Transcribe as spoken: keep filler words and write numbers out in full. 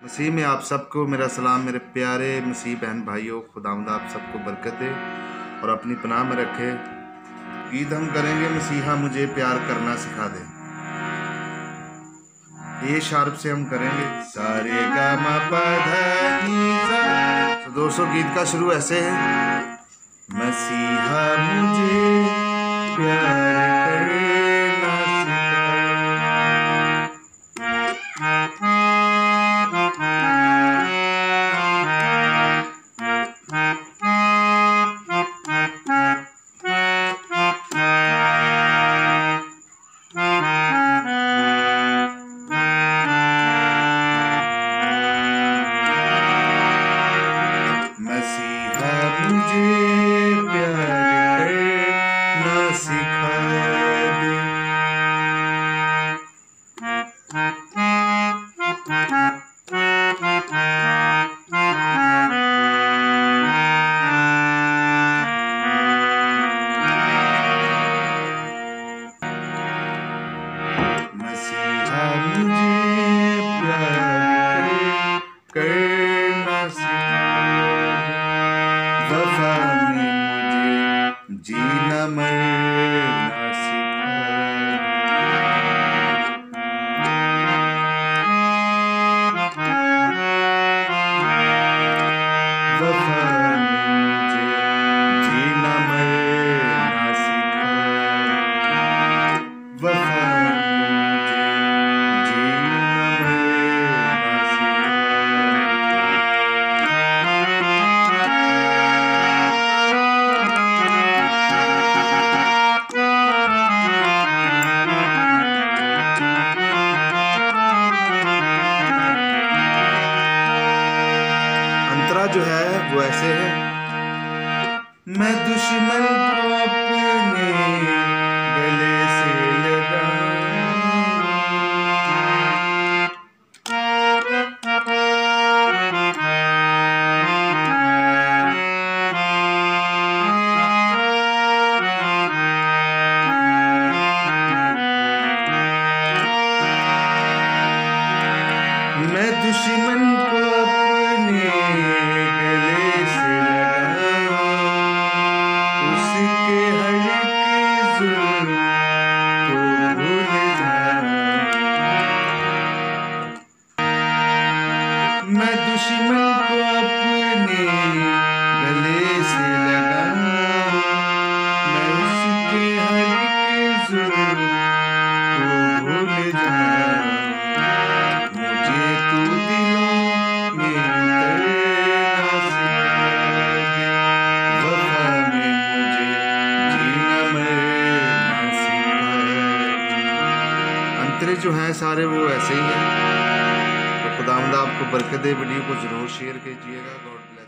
मसीह में आप सबको मेरा सलाम। मेरे प्यारे मसीह बहन भाइयों, खुदावंद आप सबको बरकत दे और अपनी पनाह में रखे। गीत हम करेंगे, मसीहा मुझे प्यार करना सिखा दे। ए शार्प से हम करेंगे, सारे गा मा पा धा नी सा। तो दोस्तों गीत का शुरू ऐसे है, मसीहा मुझे प्यार करना सिखा। मसीहा मुझे प्यार करना सिखा दे। मसीहा मुझे प्यार करना सिखा दे। वफा में मुझे जीना मरना सिखा दे। वफा में मुझे जीना मरना सिखा दे। वफा अंतरा जो है वो ऐसे है, मैं दुश्मन को अपने गले से लगा। मैं दुश्मन को अपने गले से लगा, उसके हर एक जुल्म को भूल जा। मैं दुश्मन को अपने गले से लगा, मैं उसके हर एक जुल्म को भूल जा। मुझे तू दिलों में उतरना सिखा दे। वफा में मुझे जीना मरना सिखा दे। अंतरे जो हैं सारे वो ऐसे ही हैं। तो खुदावंद आपको बरकत दे। वीडियो को जरूर शेयर कीजिएगा। God bless.